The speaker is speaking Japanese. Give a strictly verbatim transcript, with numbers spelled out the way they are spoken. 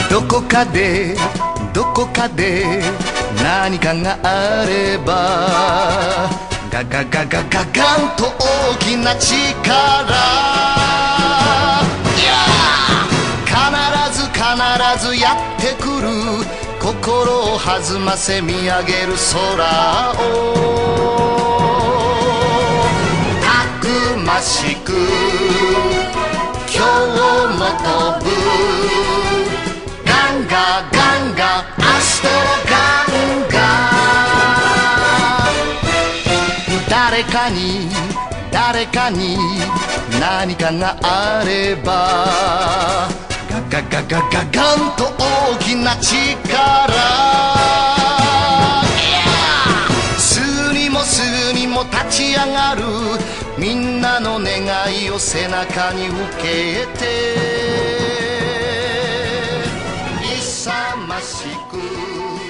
どこかでどこかで何かがあればガガガガガガンと大きな力必ず必ずやってくる心を弾ませ見上げる空をたくましく今日も飛ぶガンガガンガアストロガンガ誰かに誰かに何かがあればガガガガガガンと大きな力すぐにもすぐにも立ち上がるみんなの願いを背中に受けて勇ましく